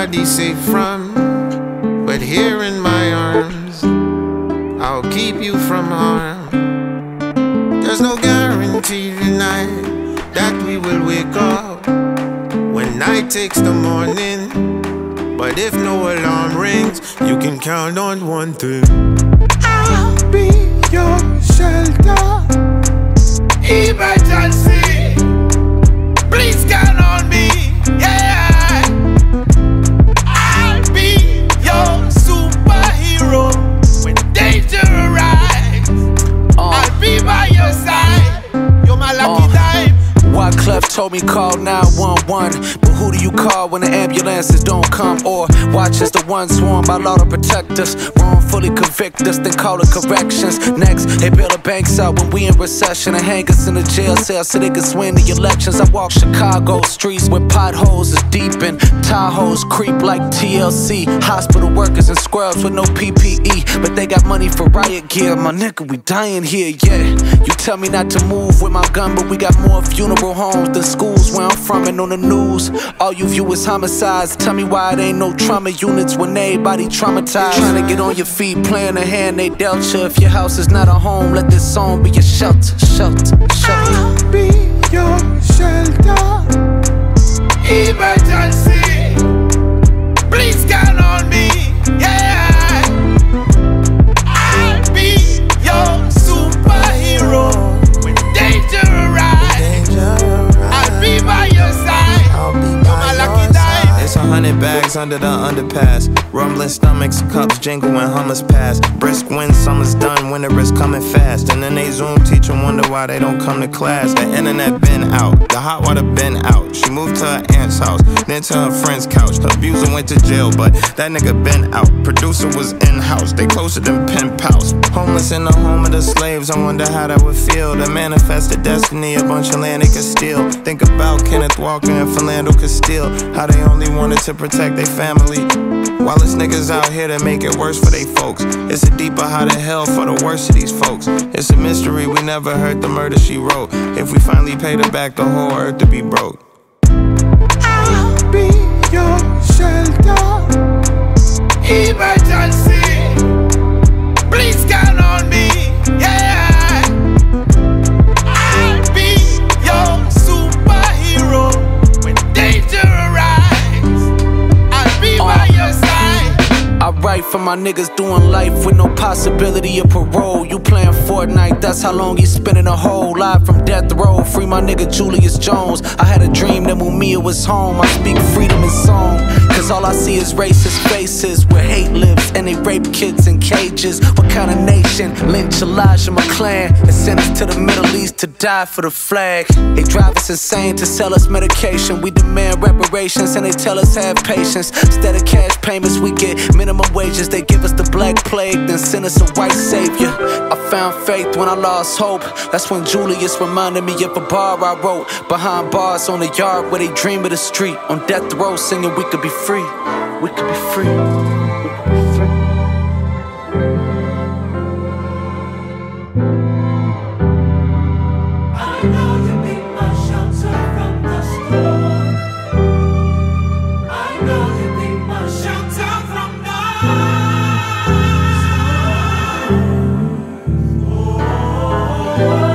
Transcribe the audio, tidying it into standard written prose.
nobody safe from, but here in my arms, I'll keep you from harm. There's no guarantee tonight that we will wake up when night takes the morning, but if no alarm rings, you can count on one thing: I'll be your shelter. Emergency, please count on me, yeah. I'll be your superhero when danger arrives. I'll be by your side, you're my lucky time. Wyclef told me call 911, but who do you call when the ambulances don't come? Or watch as the ones sworn by law to protect us wrongfully convict us, then call it corrections. Next, they bail the banks out when we in recession and hang us in the jail cell so they can swing the elections. I walk Chicago streets where potholes is deep and Tahoes creep like TLC. Hospital workers and scrubs with no PPE, but they got money for riot gear. My nigga, we dying here, yeah. You tell me not to move with my gun, but we got more funeral homes than schools where I'm from. And on the news, all you view is homicides. Tell me why it ain't no trauma units when everybody traumatized. Trying to get on your feet, playing the hand they dealt you. If your house is not a home, let this song be your shelter, shelter, shelter. I'll be your shelter. Emergency, please count on me, yeah. I'll be your superhero when danger arrives. I'll be by your side, you're my lucky time. It's 100 bags under the underpass. Rumbling stomachs, cups jingle when hummers pass. Brisk wind, summer's done, winter is coming fast. And then they Zoom teacher wonder why they don't come to class. The internet been out, the hot water been out. She moved to her aunt's house, then to her friend's couch. Her abuser went to jail, but that nigga been out. Producer was in-house, they closer than pen pals. Homeless in the home of the slaves, I wonder how that would feel. To manifest a destiny, a bunch of land they could steal. Think about Kenneth Walker and Philando Castile, how they only wanted to protect their family, while it's niggas out here that make it worse for they folks. It's a deeper how to hell for the worst of these folks. It's a mystery, we never heard the murder she wrote. If we finally paid her back, the whole earth to be broke. I'll be your shelter. Emergency, please count on me, yeah. I'll be your superhero when danger arrives. I'll be by your side. I write for my niggas doing life with no possibility of parole. You playing Fortnite, that's how long he's spending a whole live from death row. Free my nigga Julius Jones. I had a dream that Mumia was home. I speak freedom in song, cause all I see is racist faces where hate lives and they rape kids in cages. What kind of nation? Lynch Elijah McClan and send us to the Middle East to die for the flag. They drive us insane to sell us medication. We demand reparations and they tell us have patience. Instead of cash payments, we get minimum wages. They give us the black plague, then send us a white savior. I found faith when I lost hope. That's when Julius reminded me of a bar I wrote. Behind bars on the yard where they dream of the street. On death row singing we could be free. We could be free. We could be free. I know you be my shelter from the storm. I know you be my shelter from the storm. Oh.